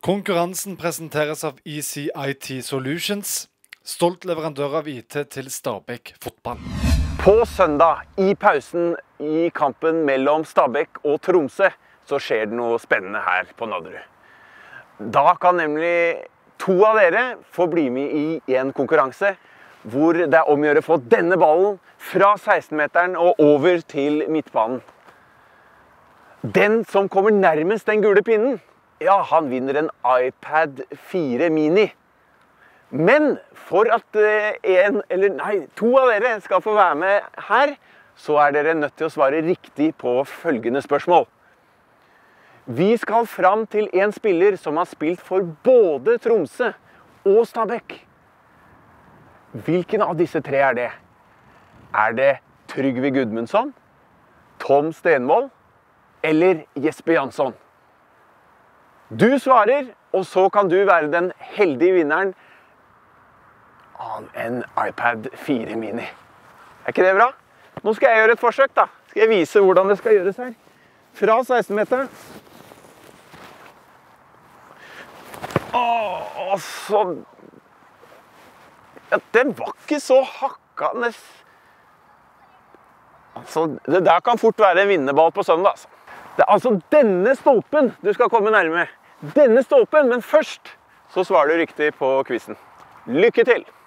Konkurransen presenteres av EasyIT Solutions, stolt leverandør av IT til Stabæk fotball. På søndag, i pausen i kampen mellom Stabæk og Tromsø, så skjer det noe spennende her på Nadderud. Da kan nemlig to av dere få bli med i en konkurranse, hvor det er om å gjøre å få denne ballen fra 16-meteren og over til midtbanen. Den som kommer nærmest den gule pinnen, ja, han vinner en iPad 4 Mini. Men for at to av dere skal få være med her, så er dere nødt til å svare riktig på følgende spørsmål. Vi skal fram til en spiller som har spilt for både Tromsø og Stabæk. Hvilken av disse tre er det? Er det Trygve Gudmundsson, Tom Stenvold eller Jesper Jansson? Du svarer, og så kan du være den heldige vinneren av en iPad 4 Mini. Er ikke det bra? Nå skal jeg gjøre et forsøk da. Skal jeg vise hvordan det skal gjøres her. Fra 16-meteren. Ja, den var ikke så hakkende. Altså, det der kan fort være en vinnerball på søndag. Altså. Det er altså denne stolpen du skal komme nærme. Denne stolpen, men først så svarer du riktig på quizen. Lykke til!